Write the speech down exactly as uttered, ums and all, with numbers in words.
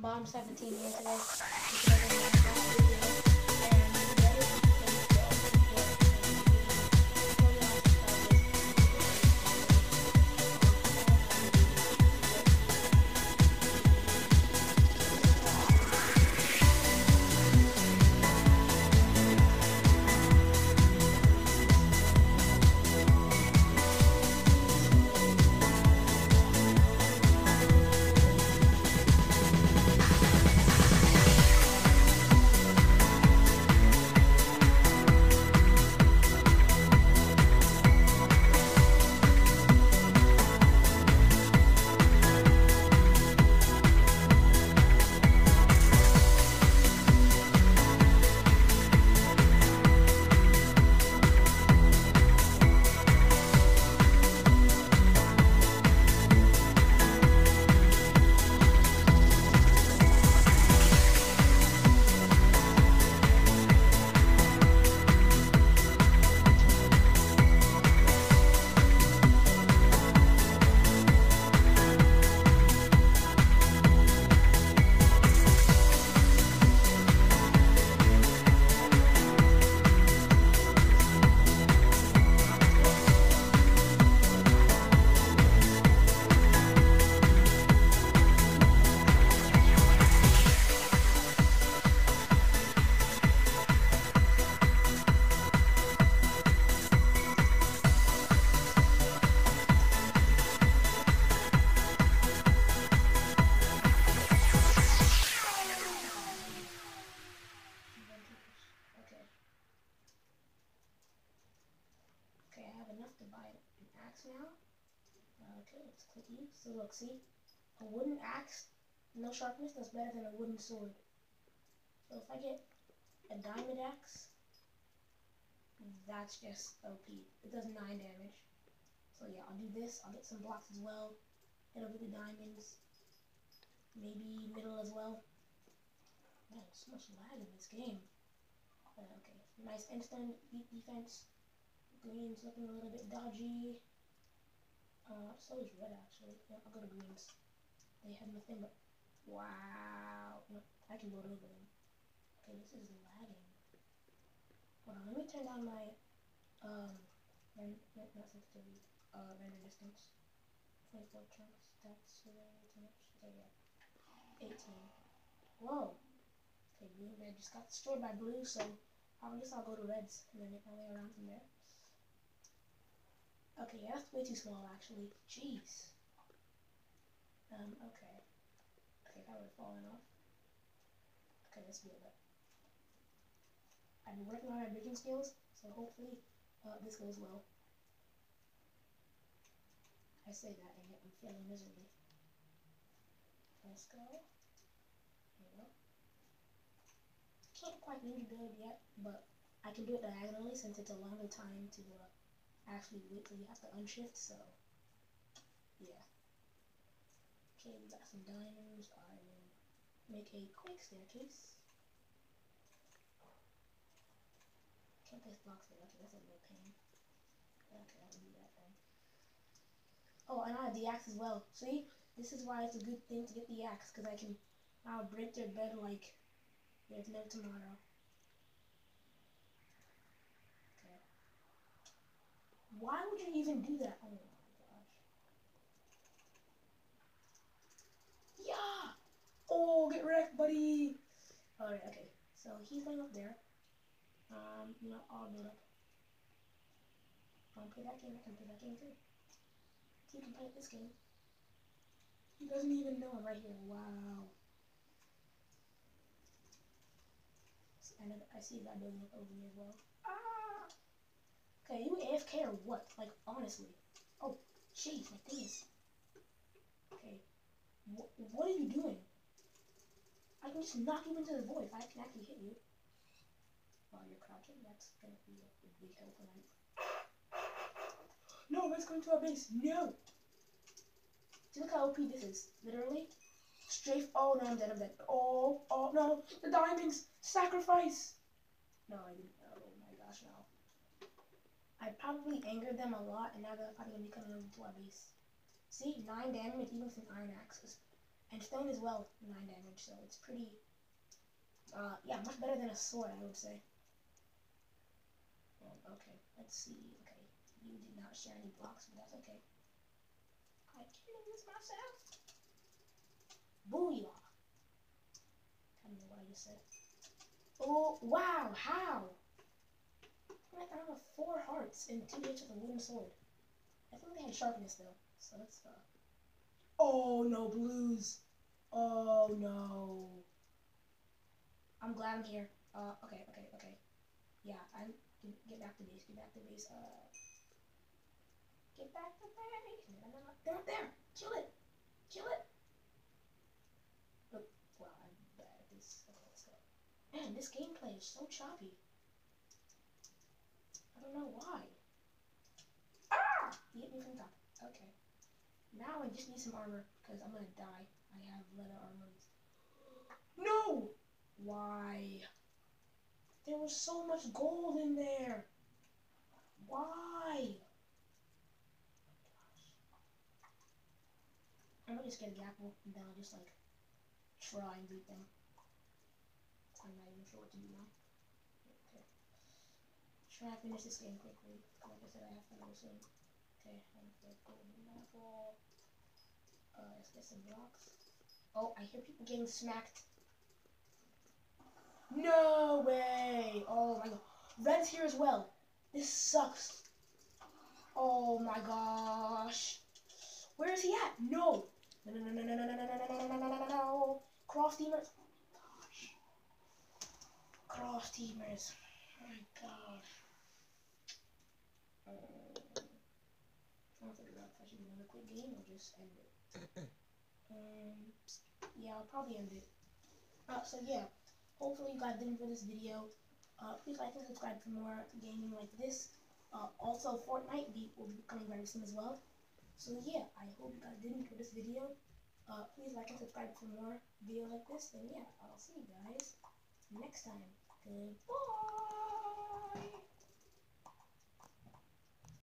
Bomb seventeen here today. If you guys are not that video, and that is the thing to all support and really slowly on Okay. Okay, I have enough to buy an axe now. Okay, let's click E. So look, see? A wooden axe, no sharpness, that's better than a wooden sword. So if I get a diamond axe, that's just O P. It does nine damage. So yeah, I'll do this. I'll get some blocks as well. Head over to diamonds. Maybe middle as well. Man, so much lag in this game. Uh, okay, nice instant defense. Green's looking a little bit dodgy. Uh, so is red actually. Yeah, I'll go to greens. They have nothing but... Wow. No, I can load over them. Okay, this is lagging. Hold on, let me turn down my, um, rend not sensitivity, uh, render distance. twenty-four chunks, that's uh, too much. Okay, yeah. eighteen. Whoa. Okay, blue, red just got destroyed by blue, so I guess I'll go to reds and then make my way around from there. Okay, yeah, that's way too small actually. Jeez. Um, okay. Okay, that would have fallen off. Okay, let's build it. I've been working on my bridging skills, so hopefully uh, this goes well. I say that and yet I'm failing miserably. Let's go. Here we go. Can't quite ninja build yet, but I can do it diagonally since it's a longer time to uh, actually wait till you have to unshift, so yeah. Okay, we got some diamonds. I will make a quick staircase. Can't place blocks there. Okay, that's a little pain. Okay, I'll do that then. Oh, and I have the axe as well. See? This is why it's a good thing to get the axe, because I can now break their bed like there's no tomorrow. Okay. Why would you even do that? Oh my gosh. Yeah! Oh, get wrecked, buddy! Alright, okay. So he's going up there. Um, you know, I'll build up. Don't play that game, I can play that game too. So you can play this game. He doesn't even know I'm right here. Wow. And I see that building up over me as well. Ah! Okay, you A F K or what? Like, honestly. Oh, jeez, my thing is... Okay. Wh what are you doing? I can just knock you into the void if I can actually hit you. While you're crouching, that's gonna be a, a big help for me. No, let's go into our base. No! See, look how O P this is. Literally. Strafe. Oh, no, I'm dead. I'm dead. Oh, oh, no. The diamonds. Sacrifice. No, I didn't. Oh, my gosh, no. I probably angered them a lot, and now they're probably going to be coming over to our base. See, nine damage even with an iron axis. And stone as well, nine damage, so it's pretty, uh, yeah, much better than a sword, I would say. Um, okay, let's see, okay, you did not share any blocks, but that's okay. I can use myself. Booyah. I don't know what I just said. Oh, wow, how? I have four hearts and two hits with a wooden sword. I think they had sharpness though, so let's, uh... Oh, no, blues. Oh, no. I'm glad I'm here. Uh, okay, okay, okay. Yeah, I'm... Get back to base, get back to base, uh... Get back to base! No, no, no, they're up there! Kill it! Kill it! Oh, wow, I'm bad at this. Okay, let's go. Man, this gameplay is so choppy. I don't know why. Ah! He hit me from the top. Okay. Now I just need some armor, because I'm gonna die. I have leather armor. No! Why? There was so much gold in there. Why? I'm gonna just get a apple, and then I'll just, like, try and beat them. I'm not even sure what to do now. Okay. Try to finish this game quickly. Like I said, I have to go soon. Okay, I'm gonna go golden apple. Uh, let's get some blocks. Oh, I hear people getting smacked. No way! Oh my god. Red's here as well. This sucks. Oh my gosh. Where is he at? No! No, no, no, no, no, no, no, no, no, no, no, no, no, no. Cross teamers. Gosh. Cross teamers. Oh my gosh. Um, trying to figure out if I should do another quick game or just end it. Um, yeah, I'll probably end it. Uh, so yeah. Hopefully you guys did enjoy this video. Uh, please like and subscribe for more gaming like this. Uh, also, Fortnite will be coming very soon as well. So yeah, I hope you guys did enjoy this video. Uh, please like and subscribe for more videos like this. And yeah, I'll see you guys next time. Goodbye!